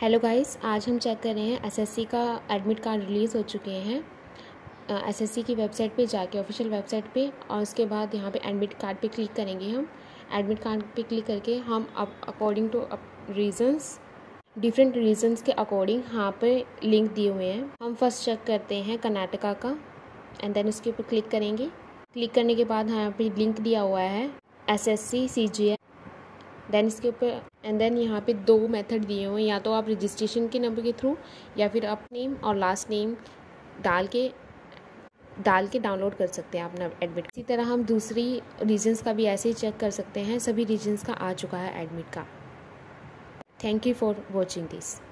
Hello guys, आज हम check कर रहे हैं एसएससी का एडमिट कार्ड रिलीज़ हो चुके हैं एसएससी की वेबसाइट पे जाके, ऑफिशियल वेबसाइट पे। और उसके बाद यहाँ पे एडमिट कार्ड पे क्लिक करेंगे। हम एडमिट कार्ड पे क्लिक करके हम अब according to reasons, different reasons के अकॉर्डिंग यहाँ पे लिंक दिए हुए हैं। हम फर्स्ट चेक करते हैं कर्नाटका का एंड देन उसके ऊपर क्लिक करेंगे। क्लिक करने के बाद यहाँ पे लिंक दिया हुआ है SSC CGL। देन इसके ऊपर एंड देन यहाँ पे 2 मेथड दिए हुए हैं, या तो आप रजिस्ट्रेशन के नंबर के थ्रू या फिर अपना नेम और लास्ट नेम डाल के डाउनलोड कर सकते हैं अपना एडमिट। इसी तरह हम दूसरी रीजन्स का भी ऐसे ही चेक कर सकते हैं। सभी रीजन्स का आ चुका है एडमिट का। Thank you for watching this.